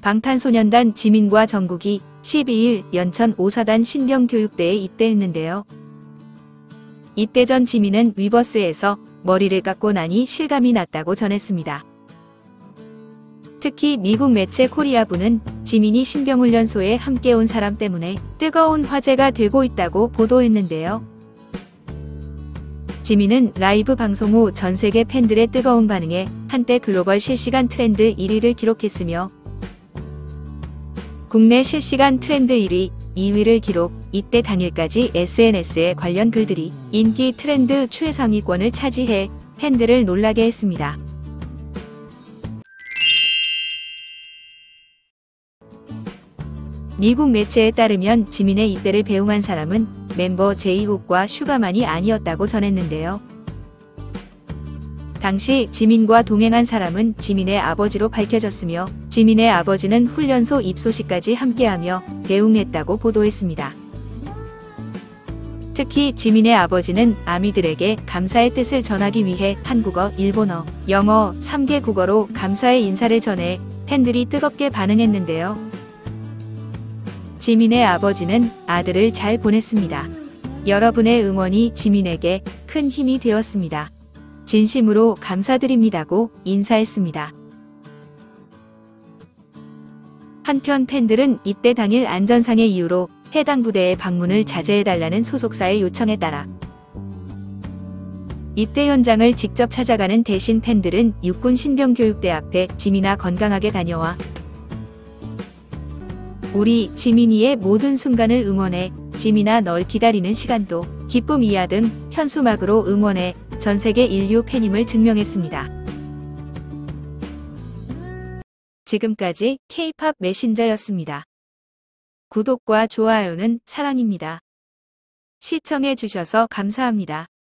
방탄소년단 지민과 정국이 12일 연천 오사단 신병교육대에 입대했는데요. 입대 전 지민은 위버스에서 머리를 깎고 나니 실감이 났다고 전했습니다. 특히 미국 매체 코리아부는 지민이 신병훈련소에 함께 온 사람 때문에 뜨거운 화제가 되고 있다고 보도했는데요. 지민은 라이브 방송 후 전 세계 팬들의 뜨거운 반응에 한때 글로벌 실시간 트렌드 1위를 기록했으며 국내 실시간 트렌드 1위, 2위를 기록, 이때 당일까지 SNS에 관련 글들이 인기 트렌드 최상위권을 차지해 팬들을 놀라게 했습니다. 미국 매체에 따르면 지민의 이때를 배웅한 사람은 멤버 제이홉과 슈가만이 아니었다고 전했는데요. 당시 지민과 동행한 사람은 지민의 아버지로 밝혀졌으며 지민의 아버지는 훈련소 입소식까지 함께하며 배웅했다고 보도했습니다. 특히 지민의 아버지는 아미들에게 감사의 뜻을 전하기 위해 한국어, 일본어, 영어 3개 국어로 감사의 인사를 전해 팬들이 뜨겁게 반응했는데요. 지민의 아버지는 아들을 잘 보냈습니다. 여러분의 응원이 지민에게 큰 힘이 되었습니다. 진심으로 감사드립니다고 인사했습니다. 한편 팬들은 입대 당일 안전상의 이유로 해당 부대의 방문을 자제해달라는 소속사의 요청에 따라 입대 현장을 직접 찾아가는 대신 팬들은 육군 신병교육대 앞에 지민아 건강하게 다녀와 우리 지민이의 모든 순간을 응원해 지민아 널 기다리는 시간도 기쁨이야 등 현수막으로 응원해 전세계 인류 팬임을 증명했습니다. 지금까지 K-POP 메신저였습니다. 구독과 좋아요는 사랑입니다. 시청해 주셔서 감사합니다.